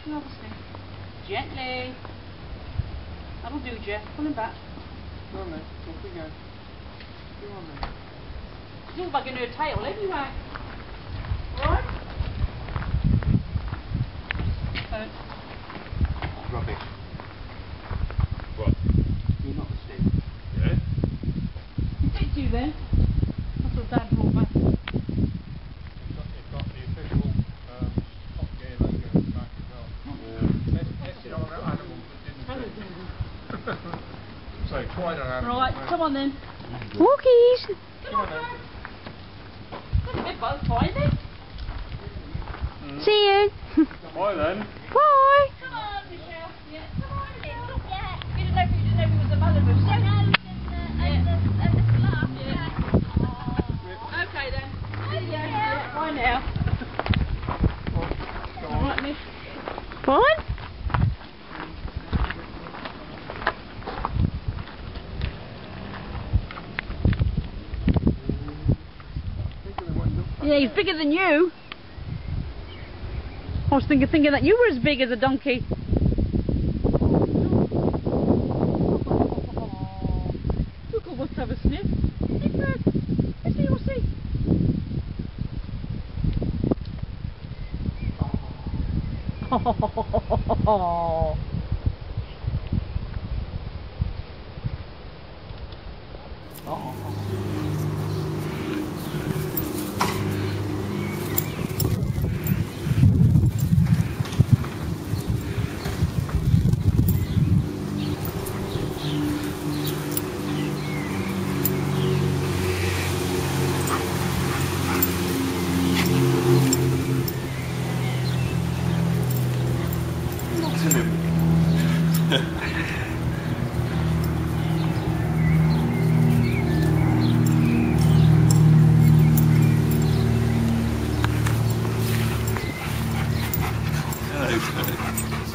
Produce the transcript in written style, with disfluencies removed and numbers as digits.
Come on, Steve. Gently. That'll do, Jeff. Pull him back. Go on then. Off we go. Go on then. It's all bugging her tail anyway. Alright? Rubbish. What? You're not the stick. Yeah? Did you then? That's what Dad brought back. It's got the official Top Gear logo at the back as well. Tested on animals that didn't do. So tried on animals. Right, come on then. Walkies! Come on, Dad. That's a bit both fine then. See you! Bye then. Bye! Come on, Michelle. Yeah, come on, Michelle. Yeah. You didn't know if it was a Malibu. Okay then. Yeah. Bye now. Alright, Miss. Fine? Yeah, he's bigger than you. I was thinking that you were as big as a donkey. Look, I wants to have a sniff. Sniff it. Let's see, we'll see. Hello,